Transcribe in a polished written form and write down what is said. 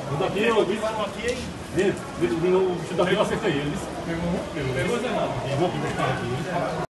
O daqui eu vi. O bicho daqui eu acertei ele. Pegou, Zé Nada. Pegou aqui.